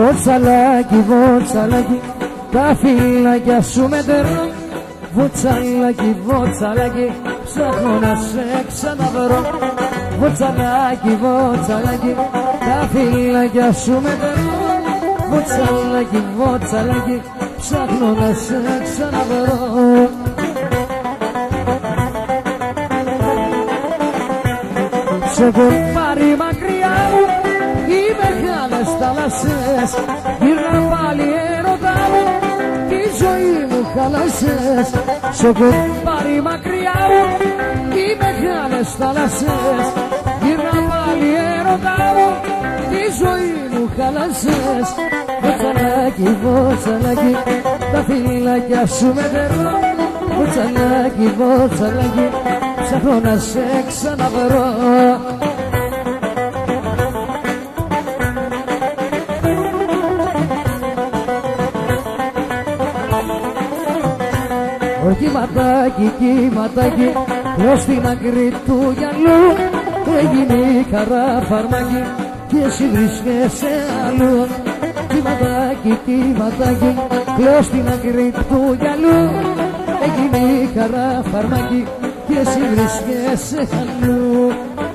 Βοτσαλάκι, βοτσαλάκι, τα φυλάκια σου μετερώ. Βοτσαλάκι, βοτσαλάκι, ψάχνω να σε ξαναβρω. Βοτσαλάκι, βοτσαλάκι, τα φυλάκια σου μετερώ. Βοτσαλάκι, βοτσαλάκι, ψάχνω να σε ξαναβρω. Σε έχω πάρει μακριά μου οι μεγάλες θάλασσες. Γύρνα πάλι έρωτά μου, τη ζωή μου χάλασες. Σε έχω πάρει μακριά μου οι μεγάλες θάλασσες. Γύρνα πάλι έρωτά μου, τη ζωή μου χάλασες. Βοτσαλάκι, βοτσαλάκι, τα φυλάκια σου μετερώ. Βοτσαλάκι, βοτσαλάκι, ψάχνω να σε ξαναβρω. Κύματάκι, κύματάκι, λέω στην άκρη του γυαλού. Έγινε η χαρά φαρμάκι και εσύ βρίσκεσαι αλλού. Κύματάκι, κύματάκι, λέω στην άκρη του γυαλού. Έγινε η χαρά φαρμάκι και εσύ βρίσκεσαι αλλού.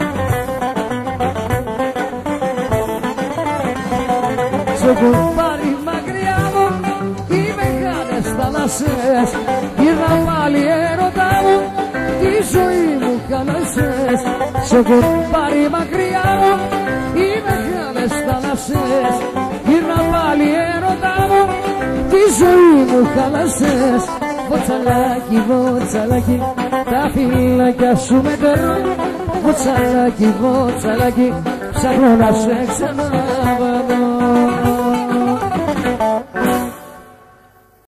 Σ' έχω πάρει μακριά μου οι μεγάλες θάλασσες. Γύρνα πάλι έρωτά μου, τη ζωή μου χάλασες. Σ' έχω πάρει μακριά μου οι μεγάλες θάλασσες. Γύρνα πάλι έρωτά μου, τη ζωή μου χάλασες. Βοτσαλάκι, βοτσαλάκι, τα φυλάκια σου μετερώ. Βοτσαλάκι, βοτσαλάκι, ψάχνω να σε ξαναβρω.